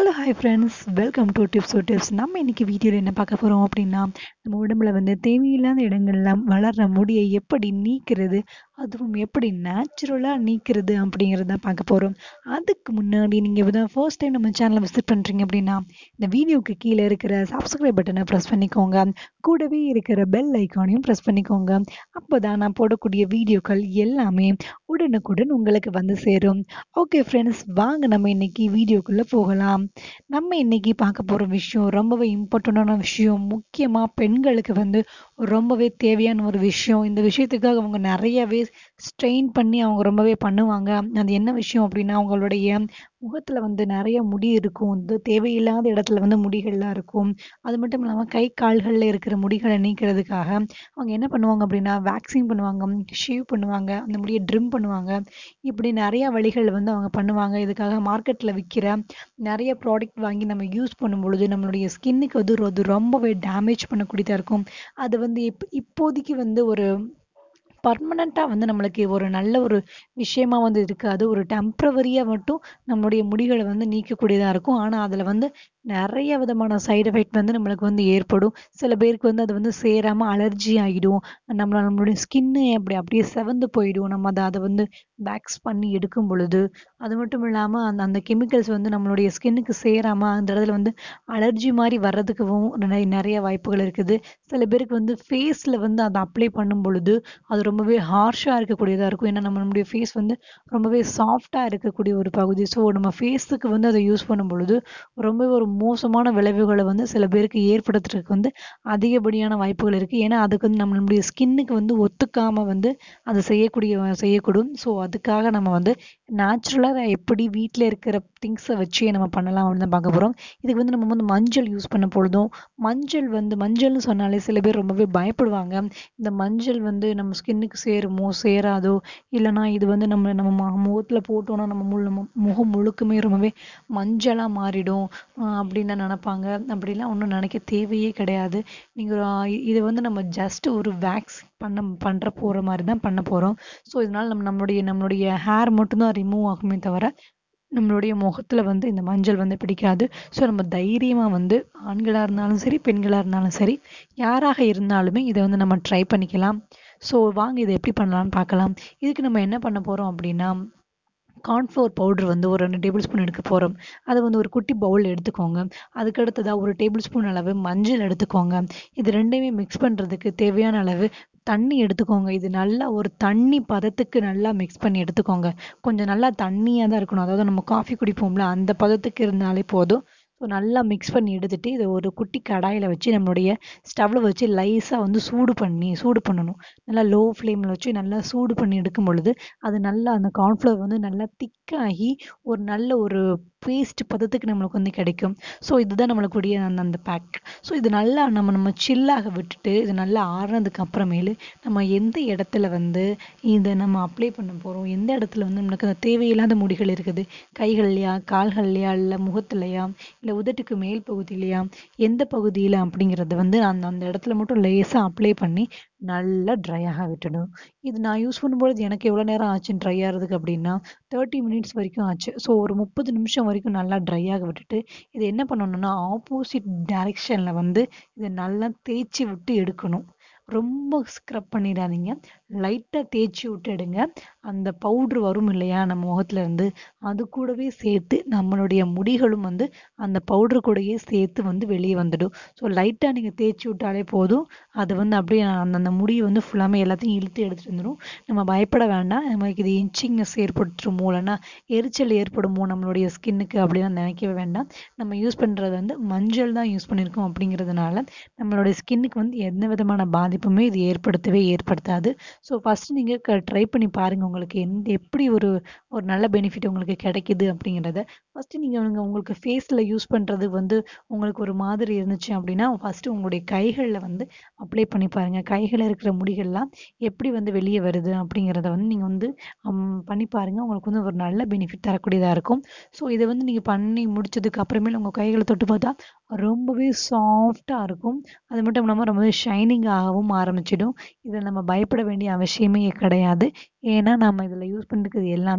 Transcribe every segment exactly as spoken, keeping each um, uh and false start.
Hello hi friends, welcome to டிப்ஸோடிப்ஸ். நம்ம இன்னைக்கு வீடியோவில் என்ன பார்க்க போகிறோம் அப்படின்னா, நம்ம உடம்புல வந்து தேவையில்லாத இடங்கள்லாம் வளர்ற முடியை எப்படி நீக்கிறது, அதுவும் எப்படி நேச்சுரலாக நீக்கிறது அப்படிங்கிறத பார்க்க போகிறோம். அதுக்கு முன்னாடி நீங்கள் இப்போ தான் ஃபர்ஸ்ட் டைம் நம்ம சேனலை விசிட் பண்ணுறீங்க அப்படின்னா, இந்த வீடியோக்கு கீழே இருக்கிற சப்ஸ்கிரைப் பட்டனை ப்ரெஸ் பண்ணிக்கோங்க. கூடவே இருக்கிற பெல் ஐக்கானையும் ப்ரெஸ் பண்ணிக்கோங்க. அப்போ தான் நான் போடக்கூடிய வீடியோக்கள் எல்லாமே உடனுக்குடன் உங்களுக்கு வந்து சேரும். ஓகே ஃப்ரெண்ட்ஸ், வாங்க நம்ம இன்னைக்கு வீடியோக்குள்ளே போகலாம். நம்ம இன்னைக்கு பார்க்க போகிற விஷயம் ரொம்பவே இம்பார்ட்டண்டான விஷயம். முக்கியமாக பெண்களுக்கு வந்து ரொம்பவே தேவையான ஒரு விஷயம். இந்த விஷயத்துக்காக அவங்க நிறையவே ஸ்ட்ரெயின் பண்ணி அவங்க ரொம்பவே பண்ணுவாங்க. அது என்ன விஷயம் அப்படின்னா, அவங்களுடைய முகத்தில் வந்து நிறைய முடி இருக்கும். இது தேவையில்லாத இடத்துல வந்து முடிகள்லாம் இருக்கும். அது மட்டும் இல்லாமல் கை கால்களில் இருக்கிற முடிகளை நீக்கிறதுக்காக அவங்க என்ன பண்ணுவாங்க அப்படின்னா, வேக்சிங் பண்ணுவாங்க, ஷேவ் பண்ணுவாங்க, அந்த முடியை ட்ரிம் பண்ணுவாங்க. இப்படி நிறைய வழிகள் வந்து அவங்க பண்ணுவாங்க. இதுக்காக மார்க்கெட்டில் விற்கிற நிறைய ப்ராடக்ட் வாங்கி நம்ம யூஸ் பண்ணும் பொழுது நம்மளுடைய ஸ்கின்னுக்கு வந்து அது ரொம்பவே டேமேஜ் பண்ணக்கூடியதாக இருக்கும். அது வந்து இப் இப்போதைக்கு வந்து ஒரு பர்மனெண்ட்டாக வந்து நம்மளுக்கு ஒரு நல்ல ஒரு விஷயமா வந்து இருக்காது. ஒரு டெம்ப்ரவரியாக மட்டும் நம்மளுடைய முடிகளை வந்து நீக்கக்கூடியதாக இருக்கும். ஆனால் அதில் வந்து நிறைய விதமான சைடு எஃபெக்ட் வந்து நம்மளுக்கு வந்து ஏற்படும். சில பேருக்கு வந்து அது வந்து சேராமல் அலர்ஜி ஆகிடும். நம்ம நம்மளுடைய ஸ்கின்னு அப்படி அப்படியே செவந்து போயிடும். நம்ம அதை அதை வந்து வேக்ஸ் பண்ணி எடுக்கும் பொழுது அது மட்டும் இல்லாமல் அந்த அந்த கெமிக்கல்ஸ் வந்து நம்மளுடைய ஸ்கின்னுக்கு சேராமல் அந்த இடத்துல வந்து அலர்ஜி மாதிரி வர்றதுக்கும் நிறைய நிறைய வாய்ப்புகள் இருக்குது. சில பேருக்கு வந்து ஃபேஸில் வந்து அதை அப்ளை பண்ணும் பொழுது அது ரொம்பவே ஹார்ஷாக இருக்கக்கூடியதாக இருக்கும். ஏன்னா நம்ம நம்மளுடைய ஃபேஸ் வந்து ரொம்பவே சாஃப்டாக இருக்கக்கூடிய ஒரு பகுதி. ஸோ நம்ம ஃபேஸுக்கு வந்து அதை யூஸ் பண்ணும் பொழுது ரொம்பவே ஒரு மோசமான விளைவுகளை வந்து சில பேருக்கு ஏற்படுத்துறதுக்கு வந்து அதிகப்படியான வாய்ப்புகள் இருக்குது. ஏன்னா அதுக்கு வந்து நம்ம நம்மளுடைய ஸ்கின்னுக்கு வந்து ஒத்துக்காமல் வந்து அதை செய்யக்கூடிய செய்யக்கூடும். ஸோ அதுக்காக நம்ம வந்து நேச்சுரலாக எப்படி வீட்டில் இருக்கிற திங்ஸை வச்சே நம்ம பண்ணலாம் அப்படின்னு தான் பார்க்க போகிறோம். இதுக்கு வந்து நம்ம வந்து மஞ்சள் யூஸ் பண்ண பொழுதும், மஞ்சள் வந்து மஞ்சள்னு சொன்னாலே சில பேர் ரொம்பவே பயப்படுவாங்க. இந்த மஞ்சள் வந்து நம்ம ஸ்கின்னுக்கு சேருமோ சேராதோ, இல்லைனா இது வந்து நம்ம நம்ம ம- முகத்துல போட்டோம்னா நம்ம முள் நம்ம முகம் முழுக்குமே ரொம்பவே மஞ்சளா மாறிடும் ஆஹ் அப்படின்னு நினைப்பாங்க. அப்படிலாம் ஒன்றும் நினைக்க தேவையே கிடையாது. நீங்கள் இது வந்து நம்ம ஜஸ்ட் ஒரு வேக்ஸ் பண்ண பண்ற போற மாதிரி தான் பண்ண போறோம். ஸோ இதனால நம்ம நம்மளுடைய நம்மளுடைய ஹேர் மட்டும்தான் ரிமூவ் ஆகுமே தவிர நம்மளுடைய முகத்துல வந்து இந்த மஞ்சள் வந்து பிடிக்காது. ஸோ நம்ம தைரியமா வந்து ஆண்களா இருந்தாலும் சரி, பெண்களா இருந்தாலும் சரி, யாராக இருந்தாலுமே இதை வந்து நம்ம ட்ரை பண்ணிக்கலாம். ஸோ வாங்க இதை எப்படி பண்ணலாம்னு பார்க்கலாம். இதுக்கு நம்ம என்ன பண்ண போறோம் அப்படின்னா, கார்ன்ஃப்ளவர் பவுடர் வந்து ஒரு ரெண்டு டேபிள் ஸ்பூன் எடுக்க போகிறோம். அதை வந்து ஒரு குட்டி பவுல் எடுத்துக்கோங்க. அதுக்கு அடுத்ததாக ஒரு டேபிள் ஸ்பூன் அளவு மஞ்சள் எடுத்துக்கோங்க. இது ரெண்டையுமே மிக்ஸ் பண்ணுறதுக்கு தேவையான அளவு தண்ணி எடுத்துக்கோங்க. இது நல்லா ஒரு தண்ணி பதத்துக்கு நல்லா மிக்ஸ் பண்ணி எடுத்துக்கோங்க. கொஞ்சம் நல்லா தண்ணியாக தான் இருக்கணும். அதாவது நம்ம காஃபி குடிப்போம்ல அந்த பதத்துக்கு இருந்தாலே போதும். ஸோ நல்லா மிக்ஸ் பண்ணி எடுத்துட்டு இதை ஒரு குட்டி கடாயில் வச்சு நம்மளுடைய ஸ்டவ்வில் வச்சு லைஸாக வந்து சூடு பண்ணி சூடு பண்ணணும். நல்லா லோ ஃப்ளேமில் வச்சு நல்லா சூடு பண்ணி எடுக்கும் பொழுது அது நல்லா அந்த கார்ன்ஃப்ளவர் வந்து நல்லா திக்காகி ஒரு நல்ல ஒரு பேஸ்ட் பதத்துக்கு நம்மளுக்கு வந்து கிடைக்கும். ஸோ இதுதான் நம்மளுக்குரிய அந்த அந்த பேக். ஸோ இது நல்லா நம்ம நம்ம சில்லாக விட்டுட்டு இது நல்லா ஆறுனதுக்கு அப்புறமேலு நம்ம எந்த இடத்துல வந்து இதை நம்ம அப்ளை பண்ண போகிறோம், எந்த இடத்துல வந்து நம்மளுக்கு அந்த தேவையில்லாத முடிகள் இருக்குது, கைகள்லையா, கால்கள்லையா, இல்லை முகத்துலையா, இல்லை உதட்டுக்கு மேல் பகுதியிலையா, எந்த பகுதியில் அப்படிங்கிறது வந்து அந்த அந்த இடத்துல மட்டும் லேசாக அப்ளை பண்ணி நல்லா ட்ரை ஆக விட்டுடும். இது நான் யூஸ் பண்ணும்பொழுது எனக்கு எவ்வளோ நேரம் ஆச்சுன்னு ட்ரை ஆகிறதுக்கு அப்படின்னா, தேர்ட்டி மினிட்ஸ் வரைக்கும் ஆச்சு. ஸோ ஒரு முப்பது நிமிஷம் வரைக்கும் நல்லா ட்ரை ஆக விட்டுட்டு இது என்ன பண்ணணும்னா, ஆப்போசிட் டைரக்ஷனில் வந்து இதை நல்லா தேய்ச்சி விட்டு எடுக்கணும். ரொம்ப ஸ்க்ரப் பண்ணிடாதீங்க. லைட்டாக தேய்ச்சி விட்டு எடுங்க. அந்த பவுட்ரு வரும் இல்லையா நம்ம முகத்துல இருந்து, அது கூடவே சேர்த்து நம்மளுடைய முடிகளும் வந்து அந்த பவுட்ரு கூடயே சேர்த்து வந்து வெளியே வந்துடும். ஸோ லைட்டாக நீங்கள் தேய்ச்சி விட்டாலே போதும். அது வந்து அப்படியே அந்த அந்த முடியை வந்து ஃபுல்லாமே எல்லாத்தையும் இழுத்து எடுத்துட்டு வந்துடும். நம்ம பயப்பட வேண்டாம். நமக்கு இது இன்ச்சிங்னஸ் ஏற்பட்டுருமோ, இல்லைன்னா எரிச்சல் ஏற்படுமோ நம்மளுடைய ஸ்கின்னுக்கு அப்படிலாம் நினைக்கவே வேண்டாம். நம்ம யூஸ் பண்ணுறது வந்து மஞ்சள் தான் யூஸ் பண்ணியிருக்கோம் அப்படிங்கிறதுனால நம்மளுடைய ஸ்கின்னுக்கு வந்து எந்த விதமான பாதிப்புமே இது ஏற்படுத்தவே ஏற்படுத்தாது. ஸோ ஃபஸ்ட்டு நீங்கள் க ட்ரை பண்ணி பாருங்கள். உங்களுக்கு எந்த எப்படி ஒரு ஒரு நல்ல பெனிஃபிட் உங்களுக்கு கிடைக்குது அப்படிங்கிறத. ஃபஸ்ட்டு நீங்கள் உங்க உங்களுக்கு ஃபேஸில் யூஸ் பண்ணுறது வந்து உங்களுக்கு ஒரு மாதிரி இருந்துச்சு அப்படின்னா, ஃபஸ்ட்டு உங்களுடைய கைகளில் வந்து அப்ளை பண்ணி பாருங்கள். கைகளில் இருக்கிற முடிகள்லாம் எப்படி வந்து வெளியே வருது அப்படிங்கிறத வந்து நீங்கள் வந்து ஹம், பண்ணி பாருங்கள். உங்களுக்கு வந்து ஒரு நல்ல பெனிஃபிட் தரக்கூடியதாக இருக்கும். ஸோ இதை வந்து நீங்கள் பண்ணி முடிச்சதுக்கு அப்புறமேல உங்கள் கைகளை தொட்டு பார்த்தா ரொம்பவே சாஃப்டாக இருக்கும். அது மட்டும் இல்லாமல் ரொம்பவே ஷைனிங் ஆகவும் ஆரம்பிச்சிடும். இதில் நம்ம பயப்பட வேண்டிய அவசியமே கிடையாது. ஏன்னா நம்ம இதில் யூஸ் பண்ணிருக்கிறது எல்லாமே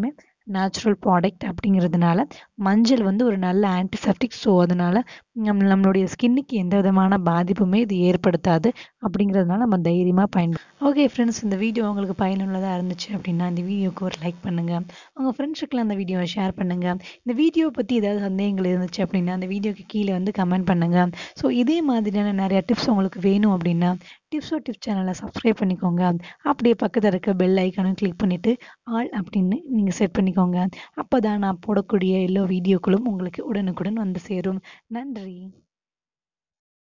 நேச்சுரல் ப்ராடக்ட் அப்படிங்கிறதுனால மஞ்சள் வந்து ஒரு நல்ல ஆன்டிசெப்டிக். ஸோ அதனால நம் நம்மளுடைய ஸ்கின்னுக்கு எந்த விதமான பாதிப்புமே இது ஏற்படுத்தாது. அப்படிங்கிறதுனால நம்ம தைரியமாக பயன்படுத்தலாம். ஓகே ஃப்ரெண்ட்ஸ், இந்த வீடியோ உங்களுக்கு பயனுள்ளதாக இருந்துச்சு அப்படின்னா இந்த வீடியோக்கு ஒரு லைக் பண்ணுங்கள். உங்கள் ஃப்ரெண்ட்ஸுக்கெலாம் அந்த வீடியோவை ஷேர் பண்ணுங்கள். இந்த வீடியோ பற்றி ஏதாவது சந்தேகங்கள் இருந்துச்சு அப்படின்னா அந்த வீடியோக்கு கீழே வந்து கமெண்ட் பண்ணுங்கள். ஸோ இதே மாதிரியான நிறைய டிப்ஸ் உங்களுக்கு வேணும் அப்படின்னா டிப்ஸோ டிப்ஸ் சேனலை சப்ஸ்கிரைப் பண்ணிக்கோங்க. அப்படியே பக்கத்தில் இருக்க பெல் ஐக்கானும் கிளிக் பண்ணிவிட்டு ஆல் அப்படின்னு நீங்கள் செட் பண்ணிக்கோங்க. அப்போ தான் நான் போடக்கூடிய எல்லா வீடியோக்களும் உங்களுக்கு உடனுக்குடன் வந்து சேரும். நன்றி.